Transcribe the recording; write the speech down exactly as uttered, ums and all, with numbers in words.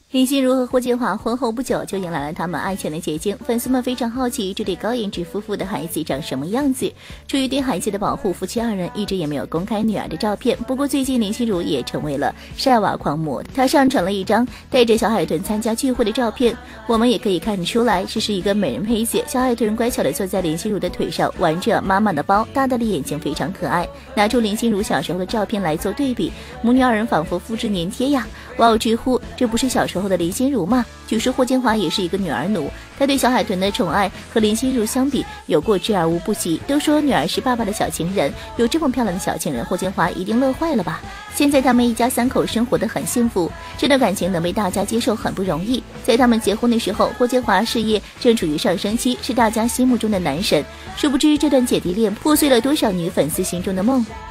林心如和霍建华婚后不久就迎来了他们爱情的结晶，粉丝们非常好奇这对高颜值夫妇的孩子长什么样子。出于对孩子的保护，夫妻二人一直也没有公开女儿的照片。不过最近林心如也成为了晒娃狂魔，她上传了一张带着小海豚参加聚会的照片，我们也可以看得出来这是一个美人胚子。小海豚乖巧地坐在林心如的腿上，玩着妈妈的包，大大的眼睛非常可爱。拿出林心如小时候的照片来做对比，母女二人仿佛复制粘贴呀！哇哦，直呼这不是小时候的林心如吗？据说霍建华也是一个女儿奴，他对小海豚的宠爱和林心如相比有过之而无不及。都说女儿是爸爸的小情人，有这么漂亮的小情人，霍建华一定乐坏了吧？现在他们一家三口生活得很幸福，这段感情能被大家接受很不容易。在他们结婚的时候，霍建华事业正处于上升期，是大家心目中的男神。殊不知这段姐弟恋破碎了多少女粉丝心中的梦。